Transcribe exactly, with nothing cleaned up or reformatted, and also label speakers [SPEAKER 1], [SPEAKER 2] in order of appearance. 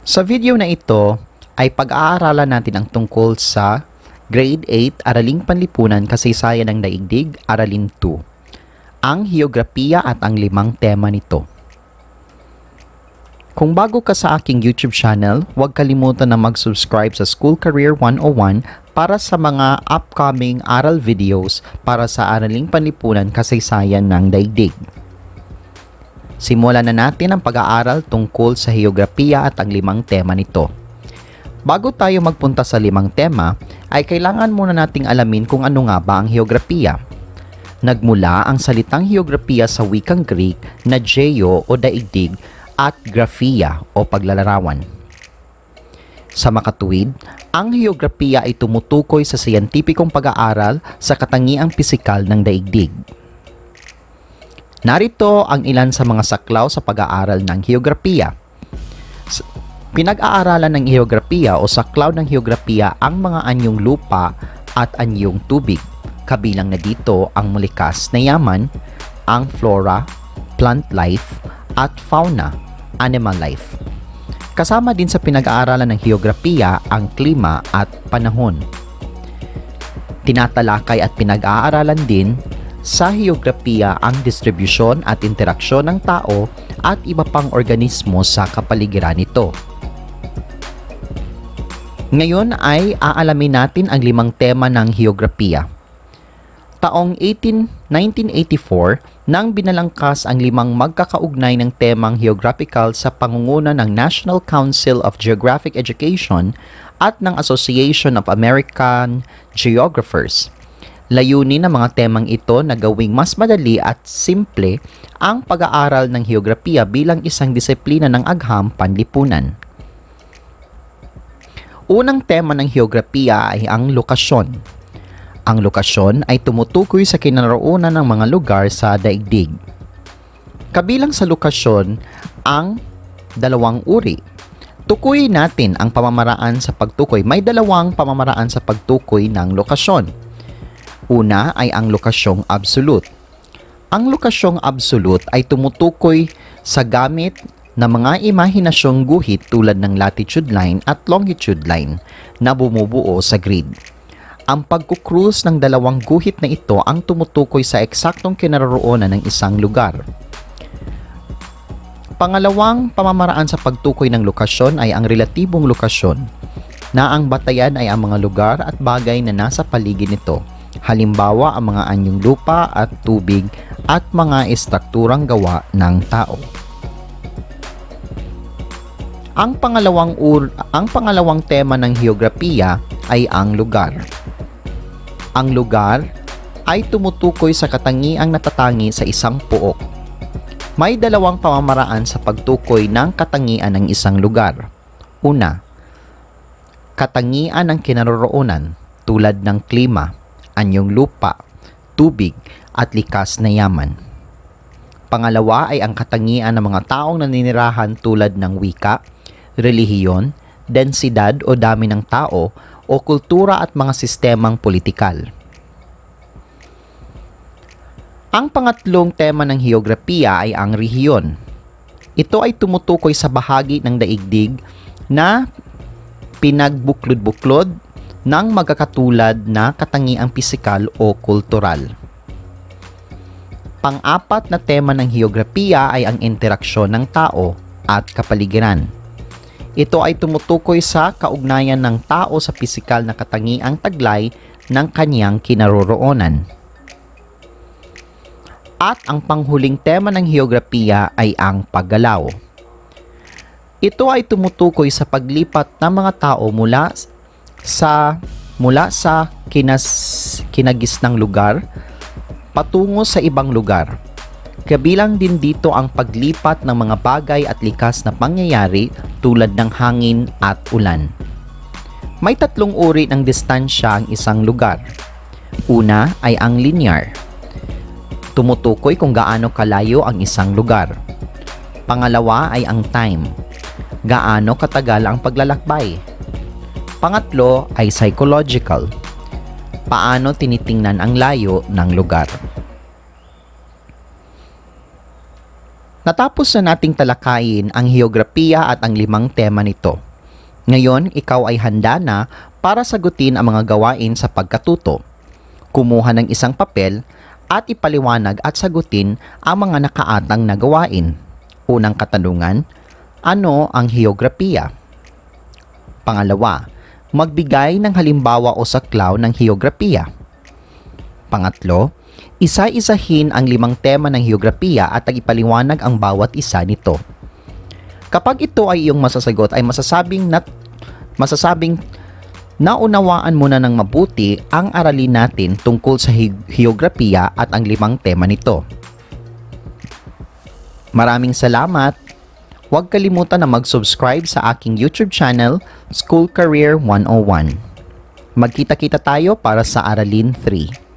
[SPEAKER 1] Sa video na ito ay pag-aaralan natin ang tungkol sa Grade eight, Araling Panlipunan, Kasaysayan ng Daigdig, Aralin two. Ang Heograpiya at ang limang tema nito. Kung bago ka sa aking YouTube channel, huwag kalimutan na mag-subscribe sa School Career one oh one para sa mga upcoming aral videos para sa Araling Panlipunan, Kasaysayan ng Daigdig. Simulan na natin ang pag-aaral tungkol sa Heograpiya at ang limang tema nito. Bago tayo magpunta sa limang tema, ay kailangan muna nating alamin kung ano nga ba ang Heograpiya. Nagmula ang salitang Heograpiya sa wikang Greek na geo o daigdig at graphiya o paglalarawan. Sa makatuwid, ang Heograpiya ay tumutukoy sa siyentipikong pag-aaral sa katangiang pisikal ng daigdig. Narito ang ilan sa mga saklaw sa pag-aaral ng Heograpiya. Pinag-aaralan ng Heograpiya o saklaw ng Heograpiya ang mga anyong lupa at anyong tubig. Kabilang na dito ang likas na yaman, ang flora, plant life, at fauna, animal life. Kasama din sa pinag-aaralan ng Heograpiya ang klima at panahon. Tinatalakay at pinag-aaralan din sa Heograpiya ang distribusyon at interaksyon ng tao at iba pang organismo sa kapaligiran nito. Ngayon ay aalamin natin ang limang tema ng Heograpiya. Taong nineteen eighty-four, nang binalangkas ang limang magkakaugnay ng temang geographical sa pangunguna ng National Council of Geographic Education at ng Association of American Geographers. Layunin ng mga temang ito na gawing mas madali at simple ang pag-aaral ng Heograpiya bilang isang disiplina ng agham panlipunan. Unang tema ng Heograpiya ay ang lokasyon. Ang lokasyon ay tumutukoy sa kinaroonan ng mga lugar sa daigdig. Kabilang sa lokasyon ang dalawang uri. Tukuyin natin ang pamamaraan sa pagtukoy. May dalawang pamamaraan sa pagtukoy ng lokasyon. Una ay ang lokasyong absolute. Ang lokasyong absolute ay tumutukoy sa gamit na mga imahinasyong guhit tulad ng latitude line at longitude line na bumubuo sa grid. Ang pagkukrus ng dalawang guhit na ito ang tumutukoy sa eksaktong kinaroroonan ng isang lugar. Pangalawang pamamaraan sa pagtukoy ng lokasyon ay ang relatibong lokasyon, na ang batayan ay ang mga lugar at bagay na nasa paligid nito. Halimbawa, ang mga anyong lupa at tubig at mga estrukturang gawa ng tao. Ang pangalawang ur ang pangalawang tema ng Heograpiya ay ang lugar. Ang lugar ay tumutukoy sa katangiang natatangi sa isang pook. May dalawang pamamaraan sa pagtukoy ng katangian ng isang lugar. Una, katangian ng kinaroroonan tulad ng klima, anyong lupa, tubig, at likas na yaman. Pangalawa ay ang katangian ng mga taong naninirahan tulad ng wika, relihiyon, densidad o dami ng tao, o kultura at mga sistemang politikal. Ang pangatlong tema ng Heograpiya ay ang rehiyon. Ito ay tumutukoy sa bahagi ng daigdig na pinagbuklod-buklod ng magkakatulad na katangiang pisikal o kultural. Pang-apat na tema ng Heograpiya ay ang interaksyon ng tao at kapaligiran. Ito ay tumutukoy sa kaugnayan ng tao sa pisikal na katangiang taglay ng kanyang kinaroroonan. At ang panghuling tema ng Heograpiya ay ang paggalaw. Ito ay tumutukoy sa paglipat ng mga tao mula sa mula sa kinas, kinagisnang lugar patungo sa ibang lugar. Kabilang din dito ang paglipat ng mga bagay at likas na pangyayari tulad ng hangin at ulan. May tatlong uri ng distansya ang isang lugar. Una ay ang linear. Tumutukoy kung gaano kalayo ang isang lugar. Pangalawa ay ang time. Gaano katagal ang paglalakbay. Pangatlo ay psychological. Paano tinitingnan ang layo ng lugar. Natapos na nating talakayin ang heograpiya at ang limang tema nito. Ngayon, ikaw ay handa na para sagutin ang mga gawain sa pagkatuto. Kumuha ng isang papel at ipaliwanag at sagutin ang mga nakaatang na gawain. Unang katanungan, ano ang heograpiya? Pangalawa, magbigay ng halimbawa o saklaw ng heograpiya. Pangatlo, isa-isahin ang limang tema ng heograpiya at ipaliwanag ang bawat isa nito. Kapag ito ay iyong masasagot ay masasabing nat masasabing naunawaan mo na ng mabuti ang aralin natin tungkol sa he heograpiya at ang limang tema nito. Maraming salamat! Huwag kalimutan na mag-subscribe sa aking YouTube channel, School Career one oh one. Magkita-kita tayo para sa Aralin three.